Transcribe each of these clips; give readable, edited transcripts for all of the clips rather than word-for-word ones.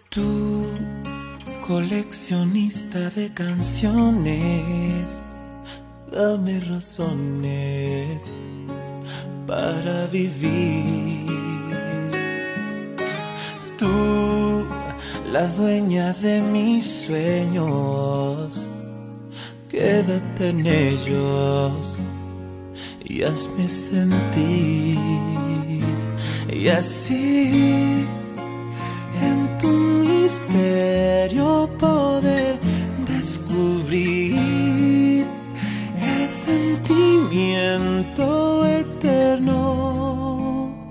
Tú, coleccionista de canciones, dame razones para vivir. Tú, la dueña de mis sueños, quédate en ellos y hazme sentir. Y así, en tu misterio poder descubrir el sentimiento eterno.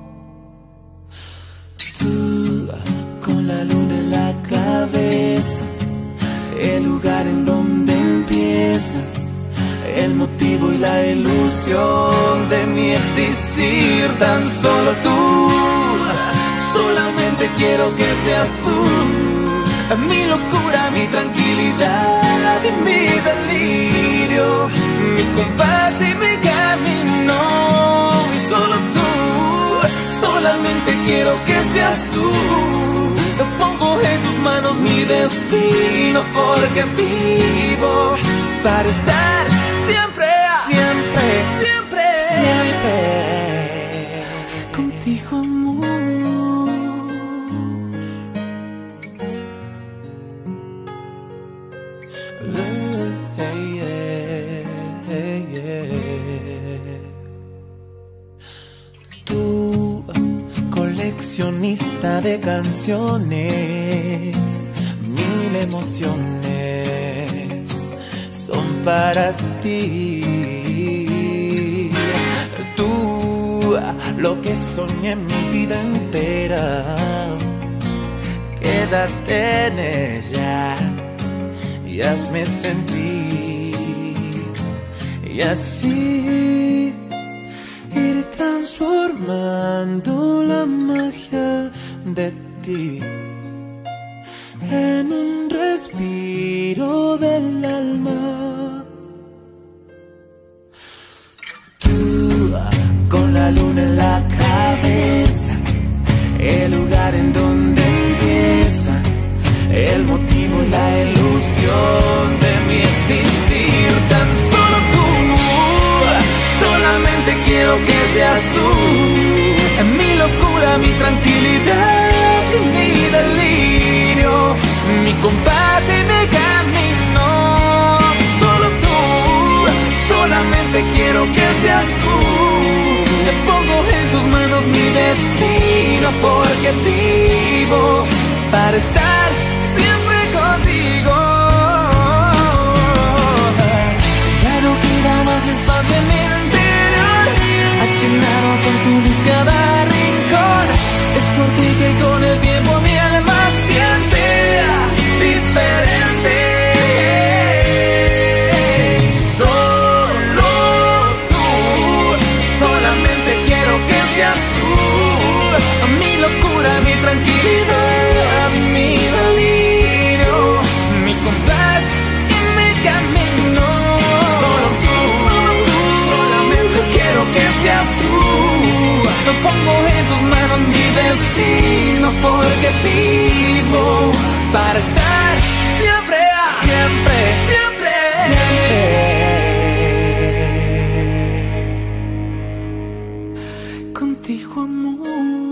Tú, con la luna en la cabeza, el lugar en donde empieza el motivo y la ilusión de mi existir. Tan solo tú, solamente quiero que seas tú, mi locura, mi tranquilidad y mi delirio, mi compás y mi camino. Solo tú, solamente quiero que seas tú. Te pongo en tus manos mi destino, porque vivo para estar siempre, siempre, siempre, siempre contigo, amor. Tú, coleccionista de canciones, mil emociones son para ti. Tú, lo que soñé mi vida entera, quédate en ella y hazme sentir. Y así ir transformando la magia de ti en un respiro del alma. Tú, con la luna en la cabeza, el lugar en donde empieza el motivo y la ilusión de mi existir. Tan solo tú, solamente quiero que seas tú, mi locura, mi tranquilidad y mi delirio, mi compás y mi camino. Solo tú, solamente quiero que seas tú. Te pongo en tus manos mi destino, porque vivo para estar siempre contigo. Ya no queda más espacio en mi interior, has llenado con tu luz cada rincón. Es por ti que con el tiempo mi alma siente diferente. Solo tú, solamente quiero que seas tú, mi locura, mi tranquilidad, mi delirio, mi compás y mi camino. Solo tú, solamente quiero que seas tú. Te pongo en tus manos mi destino, porque vivo para estar siempre, siempre, siempre, siempre contigo, amor.